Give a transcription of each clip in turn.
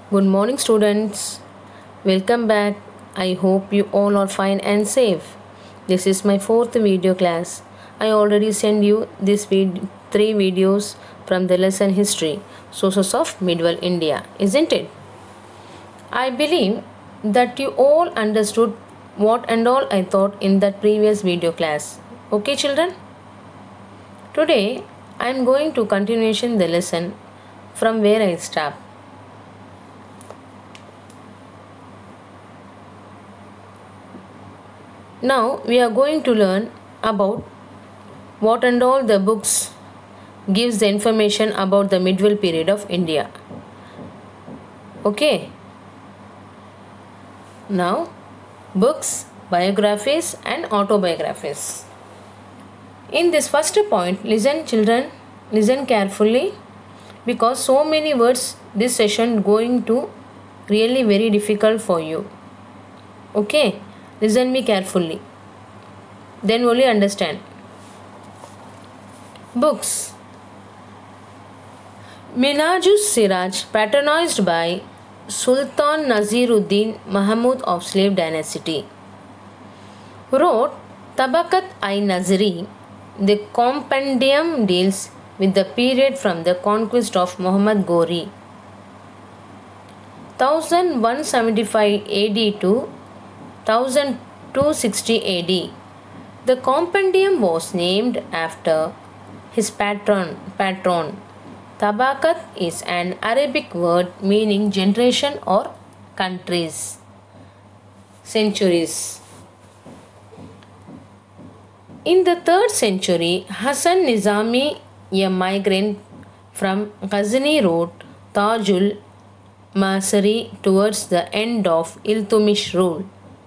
Good morning, students. Welcome back. I hope you all are fine and safe. This is my fourth video class. I already sent you this three videos from the lesson history, sources of medieval India, isn't it? I believe that you all understood what and all I taught in that previous video class. Okay, children? Today I am going to continuation the lesson from where I stopped. Now we are going to learn about what and all the books gives the information about the medieval period of India. Okay. Now books, biographies and autobiographies. In this first point, listen children, listen carefully because so many words this session going to really very difficult for you. Okay. Listen me carefully. Then only understand. Books. Minhajus Siraj, patronized by Sultan Naseeruddin Mahmud of Slave Dynasty, wrote Tabakat-i-Nazri. The compendium deals with the period from the conquest of Muhammad Ghori 1175 AD to 1260 AD. The compendium was named after his patron. Tabakat is an Arabic word meaning generation or countries, centuries. In the 3rd century, Hassan Nizami, a migrant from Ghazni, wrote Tajul Masari towards the end of Iltutmish rule.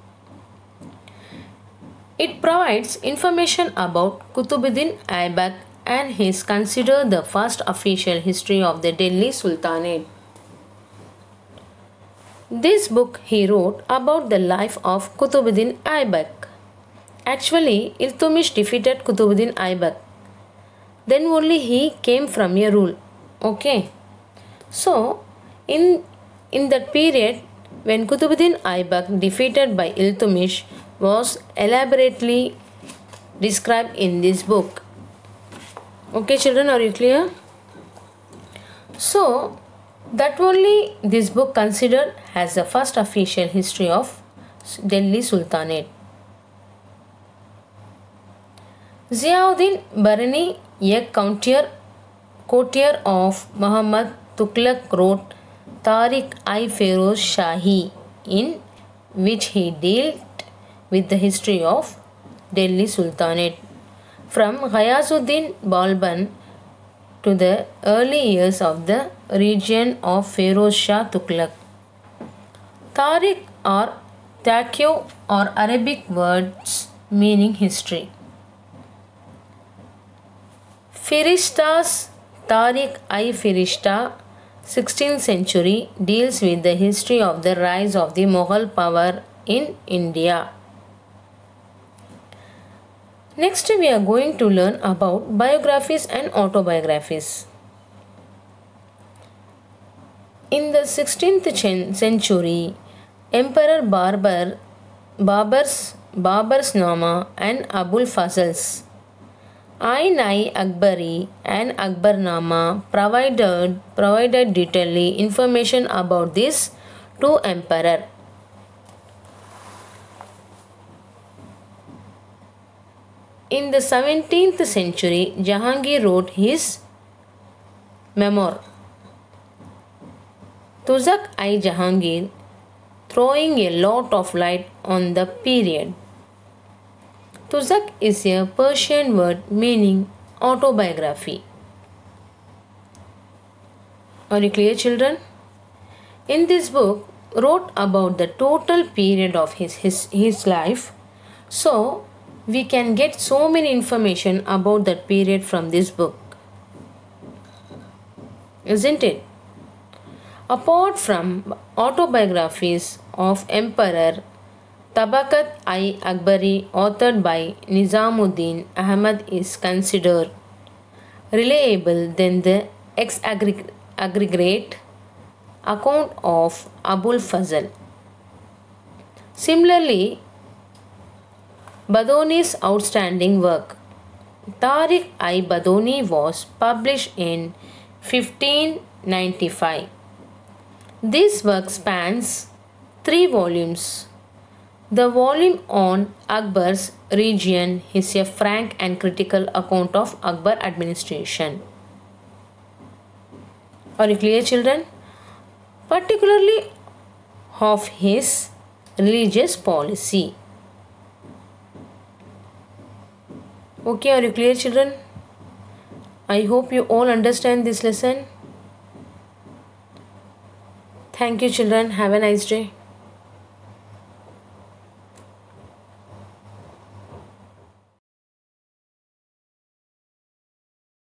It provides information about Qutbuddin Aibak and is considered the first official history of the Delhi Sultanate. This book he wrote about the life of Qutbuddin Aibak. Actually, Iltutmish defeated Qutbuddin Aibak. Then only he came from a rule. Okay. So, in that period, when Qutbuddin Aibak defeated by Iltutmish was elaborately described in this book. Okay, children, are you clear? So, that only this book considered as the first official history of Delhi Sultanate. Ziauddin Barani, a courtier of Muhammad Tughlaq, wrote Tariq-i-Feroz Shahi, in which he dealt with the history of Delhi Sultanate from Ghayazuddin Balban to the early years of the region of Feroz Shah Tughlaq. Tariq or Taqi are Arabic words meaning history. Firishta's Tariq-i-Firishta, 16th century, deals with the history of the rise of the Mughal power in India. Next, we are going to learn about biographies and autobiographies. In the 16th century, Emperor Babar's Nama and Abul Fazl's Ain-i-Akbari and Akbarnama provided detailed information about these two emperors. In the 17th century, Jahangir wrote his memoir, Tuzak-i-Jahangir, throwing a lot of light on the period. Tuzak is a Persian word meaning autobiography. Are you clear, children? In this book, wrote about the total period of his life. So, we can get so many information about that period from this book. Isn't it? Apart from autobiographies of Emperor Tabakat-i-Akbari, authored by Nizamuddin Ahmad, is considered reliable than the aggregate account of Abul Fazl. Similarly, Badoni's outstanding work, Tariq-i-Badoni, was published in 1595. This work spans 3 volumes. The volume on Akbar's region is a frank and critical account of Akbar administration. Are you clear, children? Particularly of his religious policy. Okay, are you clear, children? I hope you all understand this lesson. Thank you, children. Have a nice day.